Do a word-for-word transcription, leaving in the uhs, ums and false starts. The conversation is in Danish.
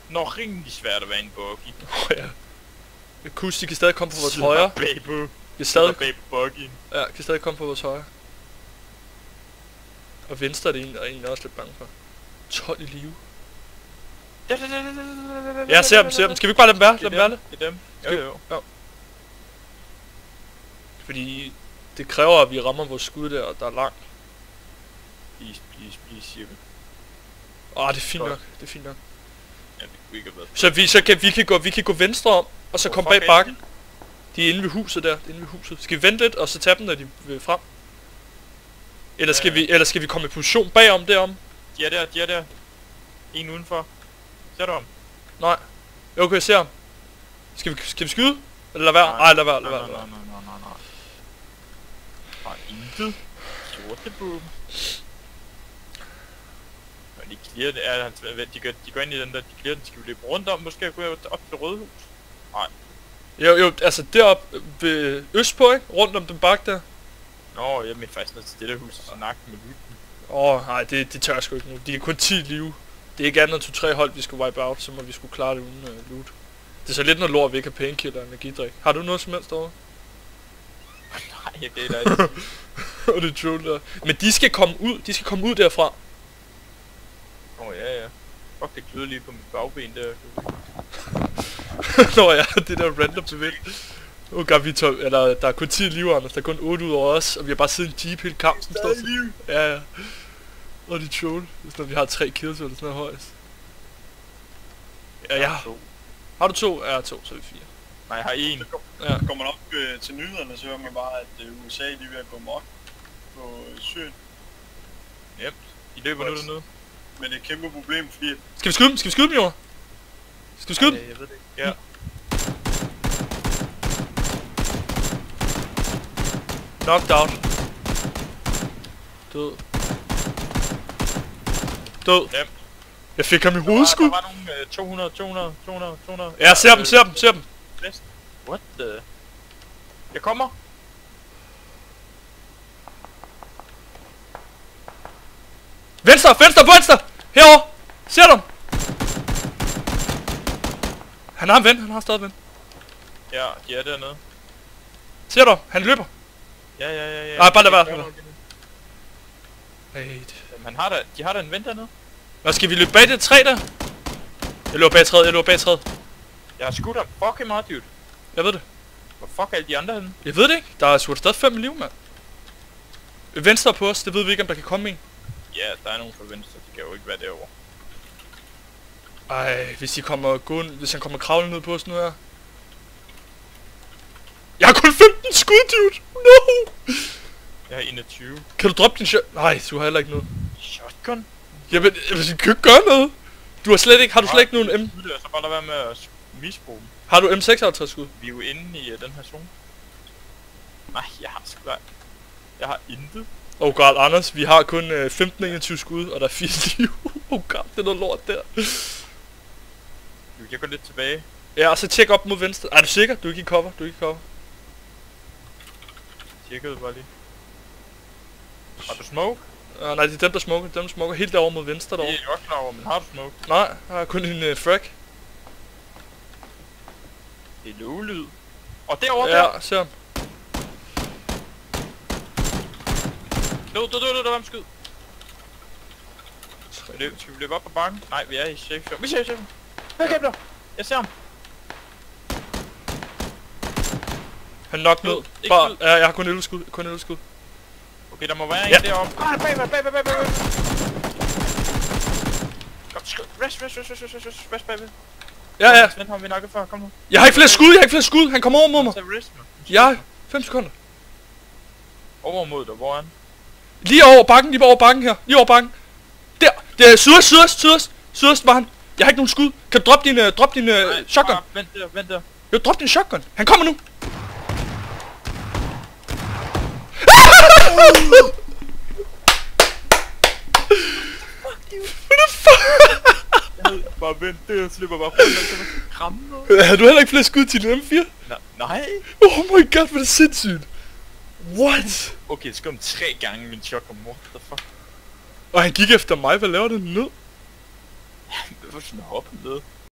Når rimelig svært at være en buggy. Åh oh, ja. Kus, de kan stadig komme på vores højre. Baby. Kan stadig, baby buggy. ja, kan stadig komme på vores højre. Og venstre er det egentlig, er egentlig også lidt bange for. tolv i live. Ja, ser dem, ser dem. Skal vi ikke bare lade dem være? Lad dem være lidt? Det er dem. Jo, jo. Ja. Fordi det kræver, at vi rammer vores skud der, og der er langt. Please, please, please, siger vi. Åh, oh, det er fint nok. Det er fint nok. Ja, det kunne ikke have været. Så vi, så kan, vi, kan gå, vi kan gå venstre om, og så komme bag bakken. De er inde ved huset der. Det er inde ved huset. Skal vi vente lidt, og så tage dem, når de vil frem? Eller skal, vi, eller skal vi komme i position bagom derom? De er der, de er der. En udenfor. Ser du ham? Nej. Okay, jeg ser ham. Skal vi, skal vi skyde? Eller lad være? Nej, lad være, lad være. Nej, nej, nej, nej, nej, nej. Bare intet. Sortebom. De clear det, er, de, går, de går ind i den der, de clear den, skal vi løbe rundt om, måske gå op til Rødhus? Nej. Jo, jo, altså deroppe ved Østpå, ikke? Rundt om den bakke der. Nå, jeg mener faktisk ned til det der hus, og snakke med luten. Åh, oh, nej, det, det tør jeg sgu ikke nu. De er kun ti live. Det er ikke andet end to tre hold, vi skal wipe out, så må vi skulle klare det uden uh, loot. Det er så lidt noget lort, vi ikke har painkiller og energidrik. Har du noget som helst derovre? Nej, jeg kan ikke. Og det er troll der. Men de skal komme ud, de skal komme ud derfra. Åh, oh, ja, ja. Fuck, det kløder lige på mit bagben der. Nå ja, det der random bevægelse. Oh god, vi tog, eller der er kun ti liv, Anders. Der er kun otte ud over os, og vi har bare siddet en jeep hele kampen. Der er liv. Ja, ja. Og det er troll. Det er sådan, vi har tre kills eller sådan noget højst. Ja, ja. Har du to? Ja, to, så er vi fire. Nej, jeg har en. Ja. Kommer man op øh, til nyhederne, så hører man bare, at øh, U S A de er ved at gå mok på øh, Syrien. Yep, de løber nu dernede. Men det er et kæmpe problem, fordi... Skal vi skyde dem? Skal vi skyde dem, Jord? Skal vi skyde dem? Ja, jeg ved det ikke. Ja. Knocked out. Død. Død. Yep. Jeg fik ham i hovedskud. Der var nogle uh, to hundrede, to hundrede, to hundrede, to hundrede. Ja, ser dem, ser dem, ser dem. What the... Jeg kommer. Venstre, venstre, venstre! Herovre! Ser du? Han har en ven, han har stadig en ven. Ja, de er dernede. Ser du? Han løber. Ja, ja, ja, ja. Nej, bare lad være. Hey. Han har da, de har da en ven dernede. Hvad skal vi løbe bag det træ der? Jeg løber bag træet, jeg løber bag træet. Jeg har skudt ham fucking meget, dude. Jeg ved det. Hvor fuck er alle de andre henne? Jeg ved det ikke. Der er sgu stadig fem liv, mand. Venstre på os, det ved vi ikke, om der kan komme en. Ja, der er nogen fra venstre, de kan jo ikke være derovre. Ej, hvis de kommer gå, hvis han kommer kravlende ned på os nu her. Jeg har kun femten skud, dude! No! Jeg har enogtyve. Kan du droppe din shot? Nej, du har heller ikke noget. Shotgun? Jamen, jeg kan ikke gøre noget. Du har slet ikke, har du slet ikke nogen M? Så bare lad være med at misbruge dem. Har du M seksoghalvtreds skud? Vi er jo inde i uh, den her zone. Nej, jeg har sgu da... Jeg har intet. Oh god, Anders, vi har kun uh, femten enogtyve skud, og der er fire liv. Oh god, det er noget lort der. Jeg går lidt tilbage. Ja, og så tjek op mod venstre. Er du sikker? Du er ikke i cover, du er ikke i cover. Tjekkede bare lige. Har du smoke? Uh, nej, det er dem, der smoker. Dem, der smoker helt derovre mod venstre derovre. Det er jeg godt klar over, men har du smoke? Nej, jeg har kun en uh, frag. Det er low-lyd. Og derovre ja, der! Ja, ser ham. Død, død, død, død, der var en skyd. Løb, skal vi løbe op på bakken? Nej, vi er i safe zone. Vi er i safe zone. Hvad kan der? Jeg ser ham. Han nok ned. Bare, ja, jeg har kun elleve skud. Kun elleve skud. Okay, der må være en ja. deroppe. Ah, bag, bag, bag, bag, bag, bag. Kom, skud. Rest, rest, rest, rest, rest, rest, rest, bagved. Ja, ja. Svend har vi nakket før, kom nu. Jeg har ikke flere skud, jeg har ikke flere skud. Han kommer over mod mig. Ja, fem sekunder. Over mod dig, hvor er han? Lige over bakken, lige over bakken her. Lige over bakken. Der, det er sydøst, sydøst, sydøst. Sydøst var han. Jeg har ikke nogen skud. Kan du droppe din, uh, drop din uh, Nej, shotgun? Ah, vent der, vent der. Jo, drop din shotgun. Han kommer nu. What the fuck? Bare vent der, jeg slipper bare rundt, så kan kramme noget. Har du heller ikke flere skud til din M fire? Nej. Oh my god, hvor er det sindssygt. What? Okay, det skal om tre gange min shotgun, what the fuck? Og han gik efter mig, hvad laver den ned? Hvorfor sådan hoppe ned?